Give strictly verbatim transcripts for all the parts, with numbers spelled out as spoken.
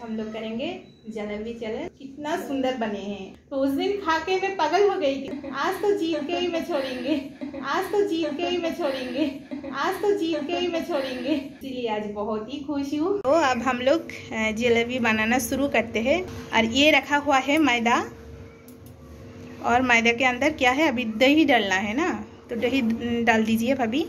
हम लोग करेंगे जलेबी चैलेंज। कितना सुंदर बने हैं, तो उस दिन खा के मैं पागल हो गई थी। आज तो जीत के ही मैं छोड़ेंगे, आज तो जीत के ही मैं छोड़ेंगे, आज तो जीत के ही मैं छोड़ेंगे। इसलिए आज बहुत ही खुश हूँ। तो अब हम लोग जलेबी बनाना शुरू करते हैं। और ये रखा हुआ है मैदा, और मैदा के अंदर क्या है, अभी दही डालना है ना, तो दही डाल दीजिए भाभी।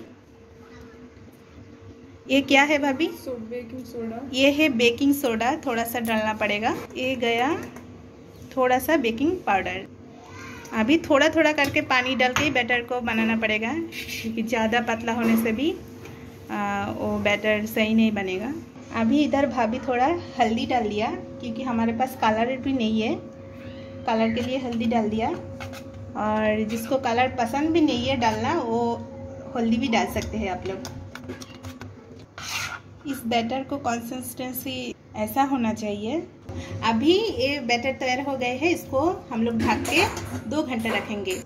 ये क्या है भाभी? Baking soda. ये है बेकिंग सोडा, थोड़ा सा डालना पड़ेगा। ये गया थोड़ा सा बेकिंग पाउडर। अभी थोड़ा थोड़ा करके पानी डाल के बैटर को बनाना पड़ेगा, क्योंकि ज़्यादा पतला होने से भी आ, वो बैटर सही नहीं बनेगा। अभी इधर भाभी थोड़ा हल्दी डाल दिया, क्योंकि हमारे पास कलर भी नहीं है, कलर के लिए हल्दी डाल दिया। और जिसको कलर पसंद भी नहीं है डालना, वो हल्दी भी डाल सकते हैं आप लोग। इस बैटर को कंसिस्टेंसी ऐसा होना चाहिए। अभी ये बैटर तैयार हो गए हैं, इसको हम लोग ढक के दो घंटे रखेंगे।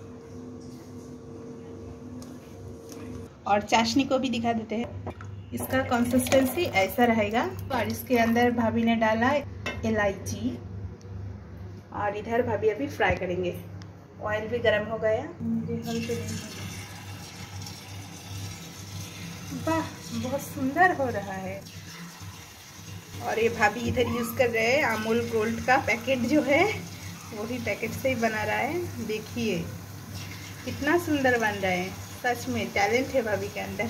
और चाशनी को भी दिखा देते हैं। इसका कंसिस्टेंसी ऐसा रहेगा। और इसके अंदर भाभी ने डाला इलायची, और इधर भाभी अभी फ्राई करेंगे। ऑयल भी गर्म हो गया। वाह, बहुत सुंदर हो रहा है। और ये भाभी इधर यूज़ कर रहे हैं अमूल गोल्ड का पैकेट, जो है वही पैकेट से ही बना रहा है। देखिए कितना सुंदर बन रहा है, सच में टैलेंट है भाभी के अंदर।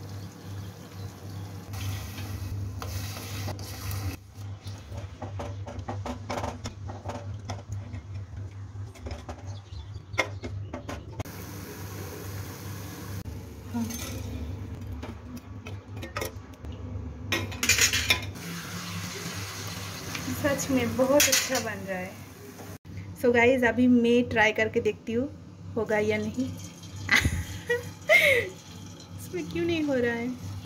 हाँ। सच में बहुत अच्छा बन रहा है। सो so गाइज, अभी मैं ट्राई करके देखती हूँ होगा या नहीं। इसमें क्यों नहीं हो रहा है?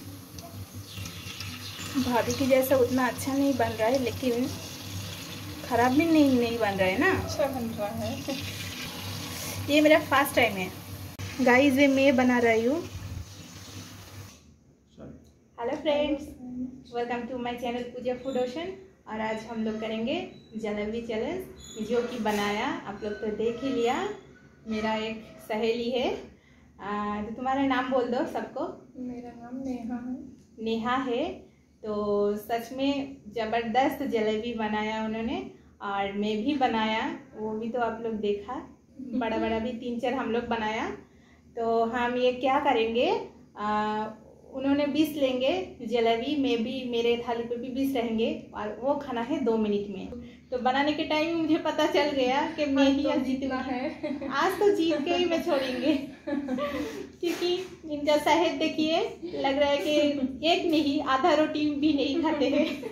भाभी की जैसा उतना अच्छा नहीं बन रहा है, लेकिन खराब भी नहीं नहीं बन रहा है ना, अच्छा बन रहा है। ये मेरा फर्स्ट टाइम है गाइज, ये मैं बना रही हूँ। Hello friends, welcome to my channel Pooja food ocean. और आज हम लोग करेंगे जलेबी चैलेंज, जो कि बनाया आप लोग तो देख ही लिया, मेरा एक सहेली है। आ, तो तुम्हारा नाम बोल दो सबको। मेरा नाम नेहा है। नेहा है। तो सच में ज़बरदस्त जलेबी बनाया उन्होंने, और मैं भी बनाया, वो भी तो आप लोग देखा, बड़ा बड़ा भी तीन चार हम लोग बनाया। तो हम ये क्या करेंगे, आ, उन्होंने बीस लेंगे जलेबी, में भी मेरे थाली पे भी बीस रहेंगे, और वो खाना है दो मिनट में। तो बनाने के टाइम मुझे पता चल गया कि मैं ही आज जीतना है। आज तो जीत के ही मैं छोड़ेंगे, क्योंकि इनका सेहत देखिए, लग रहा है कि एक नहीं आधा रोटी भी नहीं खाते हैं।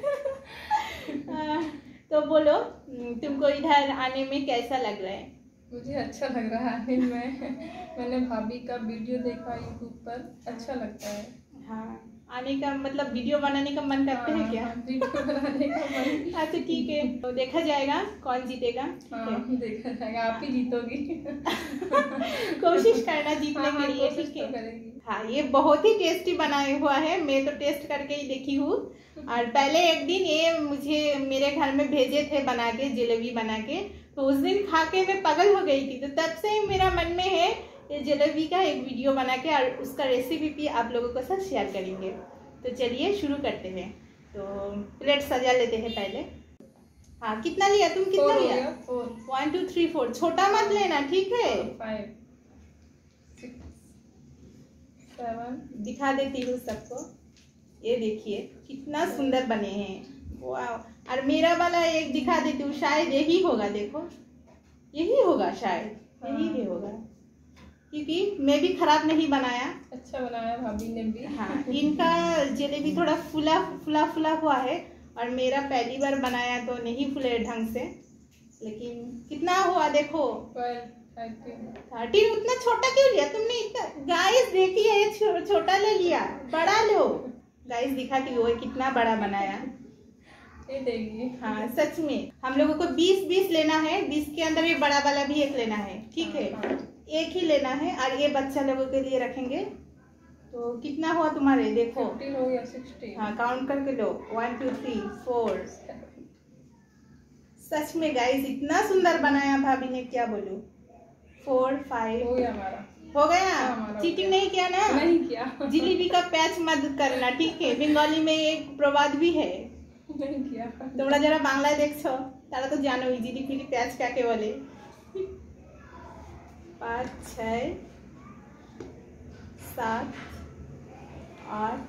तो बोलो, तुमको इधर आने में कैसा लग रहा है? मुझे अच्छा लग रहा है। मैं मैंने भाभी का वीडियो देखा यूट्यूब पर, अच्छा लगता है। हाँ, आने का मतलब वीडियो बनाने का मन करते हैं क्या? हाँ, वीडियो बनाने का मन। अच्छा ठीक है, तो देखा जाएगा कौन जीतेगा। हाँ, देखा जाएगा, आप ही जीतोगी। कोशिश करना जीतने हाँ, के लिए, ठीक है। हाँ, ये बहुत ही टेस्टी बनाया हुआ है, मैं तो टेस्ट करके ही देखी हूँ। और पहले एक दिन ये मुझे मेरे घर में भेजे थे बना के, जलेबी बना के, तो उस दिन खा के मैं पागल हो गई थी। तो तब से मेरा मन में है ये जलेबी का एक वीडियो बना के, और उसका रेसिपी भी आप लोगों के साथ शेयर करेंगे। तो चलिए शुरू करते हैं। तो प्लेट सजा लेते हैं पहले। हाँ, कितना लिया तुम? कितना लिया? One two three four. छोटा मत लेना, ठीक है? Five six seven. दिखा देती हूँ सबको। ये देखिए कितना सुंदर बने हैं, वाह। और मेरा वाला एक दिखा देती हूँ, शायद यही होगा, देखो यही होगा, शायद यही ही होगा, क्योंकि मैं भी खराब नहीं बनाया। अच्छा बनाया भाभी ने भी। हाँ, इनका जलेबी थोड़ा फुला फुला फुला हुआ है, और मेरा पहली बार बनाया तो नहीं फुले ढंग से। लेकिन कितना हुआ देखो, थर्टीन। उतना छोटा क्यों लिया तुमने? इतना गाइस देखिए, छो, छोटा ले लिया, बड़ा लो। गाइस दिखाती हो कितना बड़ा बनाया। ये देखिए। हाँ, सच में हम लोगों को बीस बीस लेना है। बीस के अंदर ये बड़ा वाला भी एक लेना है, ठीक है? हाँ। एक ही लेना है, और ये बच्चा लोगों के लिए रखेंगे। तो कितना हुआ तुम्हारे? देखो फिफ्टीन हो गया, सिक्सटीन। हाँ, काउंट करके लो। वन टू थ्री फोर सच में गाइस इतना सुंदर बनाया भाभी ने, क्या बोलूं। फोर फाइव हो गया हमारा, हो गया। हाँ, चीटिंग नहीं किया ना? नहीं किया। जिलेबी का पैच मत करना, ठीक है? बंगाली में एक प्रवाद भी है, नहीं किया। তোমরা যারা বাংলায় দেখছো তারা তো জানোই জিলিপি প্যাচ কাকে বলে। पाँच छः सात आठ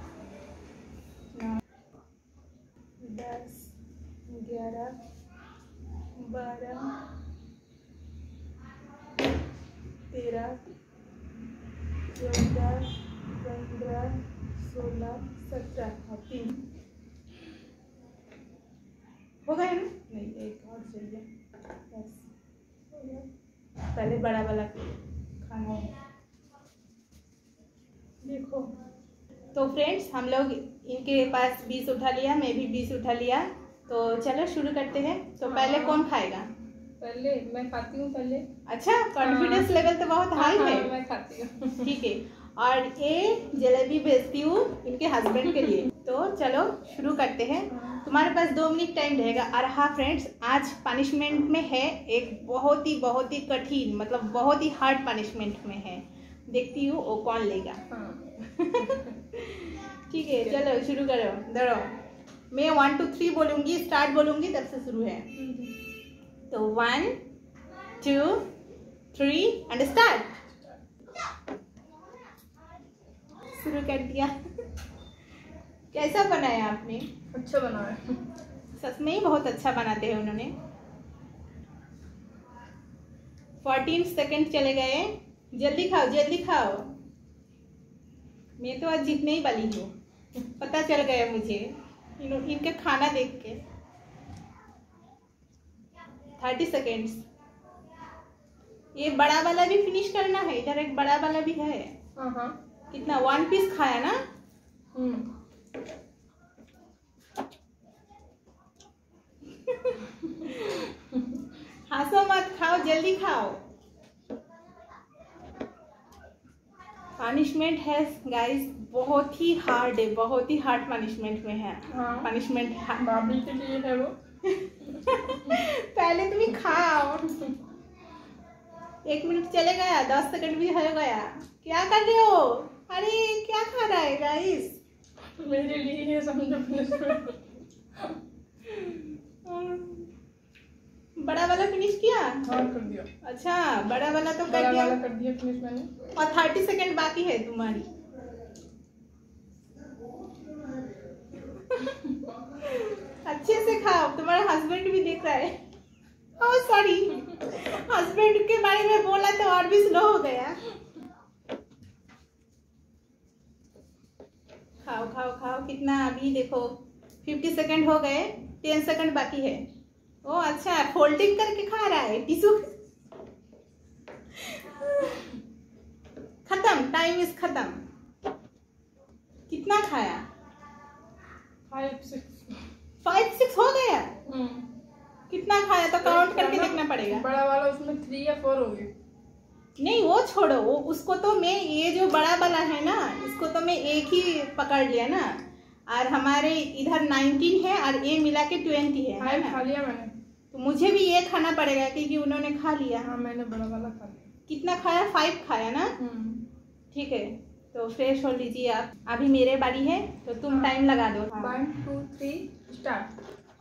नौ दस ग्यारह बारह तेरह चौदह पंद्रह सोलह सत्रह और तीन हो गए ना? नहीं, एक और चाहिए। बस हो गया। पहले बड़ा वाला खाना है। देखो तो फ्रेंड्स, हम लोग इनके पास बीस उठा लिया, मैं भी बीस उठा लिया, तो चलो शुरू करते हैं। तो पहले कौन खाएगा? पहले मैं खाती हूँ पहले। अच्छा, कॉन्फिडेंस लेवल तो बहुत हाई हाँ, है। मैं खाती हूँ। ठीक है, और ये जलेबी भेजती हूँ इनके हस्बैंड के लिए। तो चलो शुरू करते हैं। तुम्हारे पास दो मिनट टाइम रहेगा। और हाँ फ्रेंड्स, आज पनिशमेंट में है एक बहुत ही बहुत ही कठिन, मतलब बहुत ही हार्ड पनिशमेंट में है। देखती हूँ वो कौन लेगा। हाँ। ठीक है, चलो शुरू करो। दौड़ो, मैं वन टू थ्री बोलूँगी, स्टार्ट बोलूँगी, तब से शुरू है। तो one two three and start. शुरू कर दिया। कैसा बनाया आपने? अच्छा बना है, सच में ही बहुत अच्छा बनाते हैं उन्होंने। फोर्टीन सेकेंड चले गए। जल्दी खाओ, जल्दी खाओ। मैं तो आज जीतने ही वाली हूँ, पता चल गया मुझे इन, इनके खाना देख के। Thirty seconds. ये बड़ा वाला भी फिनिश करना है। इधर एक बड़ा वाला भी है। हाँ हाँ। कितना? वन पीस खाया ना? हम्म। हंसो मत, खाओ, जल्दी खाओ। पनिशमेंट है गाइस, बहुत ही हार्ड है, बहुत ही हार्ड पनिशमेंट में है। हाँ। पनिशमेंट भाभी के लिए है वो। पहले तुम खाओ। एक मिनट चले गया, दस सेकंड भी हो गया। क्या कर रहे हो? अरे क्या खा रहा है गाइस? मेरे लिए ये समझो पनिशमेंट। बड़ा वाला फिनिश किया? हाँ कर दिया। अच्छा, बड़ा वाला तो कर बड़ा दिया। वाला कर दिया फिनिश मैंने। और थर्टी सेकेंड बाकी है तुम्हारी। अच्छे से खाओ, तुम्हारा हस्बैंड भी देख रहा है। ओह सॉरी, हस्बैंड के बारे में बोला तो और भी स्लो हो गया। खाओ खाओ खाओ। कितना अभी देखो, फिफ्टी सेकेंड हो गए, टेन सेकेंड बाकी है। ओ अच्छा, फोल्डिंग करके खा रहा है टिश्यू। खत्म, टाइम इज खत्म। कितना खाया? Five six. फाइव सिक्स हो गया। कितना खाया तो काउंट करके देखना पड़ेगा। बड़ा वाला उसमें थ्री या फोर हो गए। नहीं वो छोड़ो, वो उसको तो मैं, ये जो बड़ा वाला है ना, इसको तो मैं एक ही पकड़ लिया ना। और हमारे इधर नाइनटीन है और ये मिला के ट्वेंटी है, है ना? खा लिया मैंने। तो मुझे भी ये खाना पड़ेगा क्योंकि उन्होंने खा लिया। हाँ मैंने बड़ा वाला खा लिया। कितना खाया? फाइव खाया ना? ठीक है, तो फ्रेश हो लीजिए आप। अभी मेरे बारी है, तो तुम टाइम लगा दो। One two three start.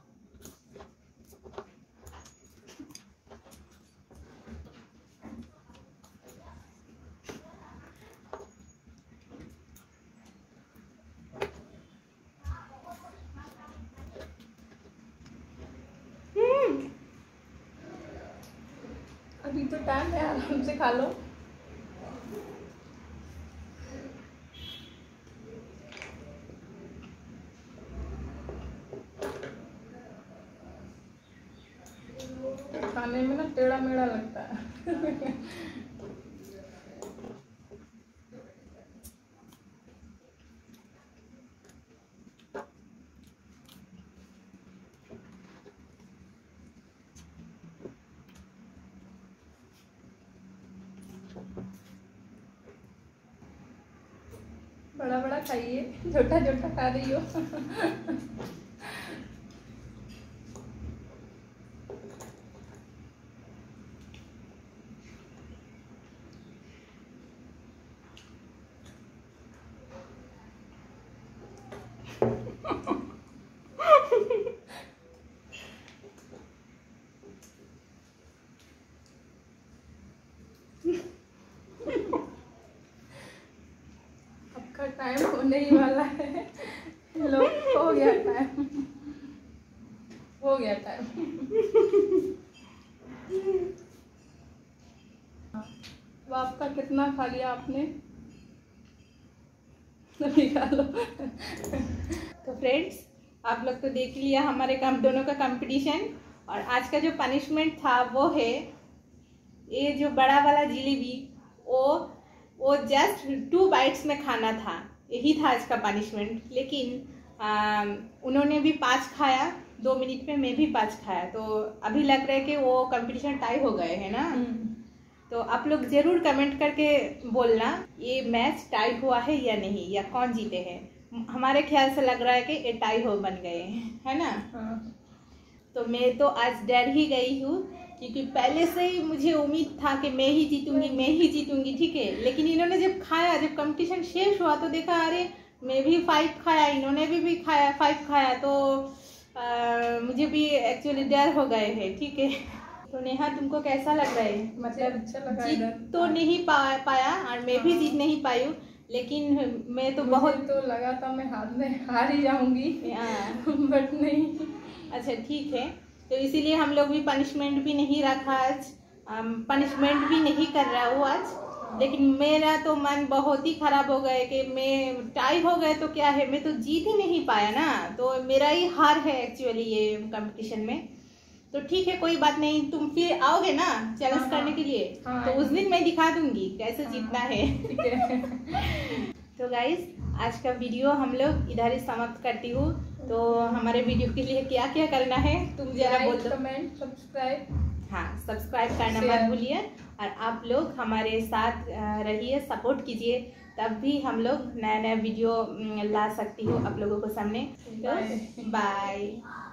अभी तो टाइम है, आराम से खा लो। खाने में ना टेढ़ा मेढ़ा लगता है। बड़ा बड़ा खाइए, छोटा छोटा खा रही हो। होने ही वाला है। लो हो गया टाइम, हो गया टाइम। तो आपका कितना खा लिया आपने? खा लो। तो फ्रेंड्स, आप लोग तो देख लिया हमारे काम दोनों का कंपटीशन। और आज का जो पनिशमेंट था वो है ये जो बड़ा वाला जलेबी, वो वो जस्ट टू बाइट्स में खाना था, यही था आज का पनिशमेंट। लेकिन आ, उन्होंने भी पाँच खाया दो मिनट में, मैं भी पाँच खाया, तो अभी लग रहा है कि वो कंपटीशन टाई हो गए हैं ना। तो आप लोग जरूर कमेंट करके बोलना ये मैच टाई हुआ है या नहीं, या कौन जीते हैं। हमारे ख्याल से लग रहा है कि ये टाई हो बन गए हैं, है ना। हाँ। तो मैं तो आज डर ही गई हूँ, क्योंकि पहले से ही मुझे उम्मीद था कि मैं ही जीतूंगी मैं ही जीतूंगी, ठीक है। लेकिन इन्होंने जब खाया, जब कंपटीशन शेष हुआ, तो देखा अरे मैं भी फाइव खाया, इन्होंने भी भी खाया फाइव खाया, तो आ, मुझे भी एक्चुअली डर हो गए हैं, ठीक है। तो नेहा, तुमको कैसा लग रहा है? मतलब अच्छा लगा, जीत तो नहीं पा, पाया और मैं भी जीत नहीं पाई हूँ, लेकिन मैं तो बहुत तो लगा था मैं हार में हार ही जाऊंगी, बट नहीं। अच्छा ठीक है, तो इसीलिए हम लोग भी पनिशमेंट भी नहीं रखा आज, पनिशमेंट भी नहीं कर रहा हूँ आज। लेकिन मेरा तो मन बहुत ही खराब हो गया कि मैं टाई हो गए तो क्या है, मैं तो जीत ही नहीं पाया ना, तो मेरा ही हार है एक्चुअली ये कंपटीशन में। तो ठीक है, कोई बात नहीं, तुम फिर आओगे ना चैलेंज हाँ, करने के लिए, हाँ, तो उस दिन मैं दिखा दूंगी कैसे हाँ, जीतना है। ठीक है। तो गाइस, आज का वीडियो हम लोग इधर ही समाप्त करती हूँ। तो हमारे वीडियो के लिए क्या क्या करना है तुम जरा बोल दो। कमेंट, सब्सक्राइब, हाँ, सब्सक्राइब करना मत भूलिए, और आप लोग हमारे साथ रहिए, सपोर्ट कीजिए, तब भी हम लोग नया नया वीडियो ला सकती हूँ आप लोगों को सामने। तो बाय।